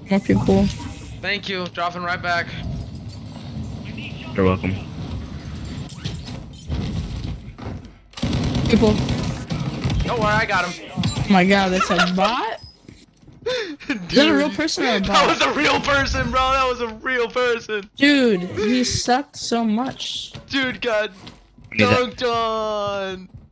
More people. Thank you. Dropping right back. You're welcome. People. Don't worry, I got him. Oh my god, that's a bot? Dude, Is that a real person or a bot? that was a real person, bro. That was a real person. Dude, he sucked so much. Dude got dunked on.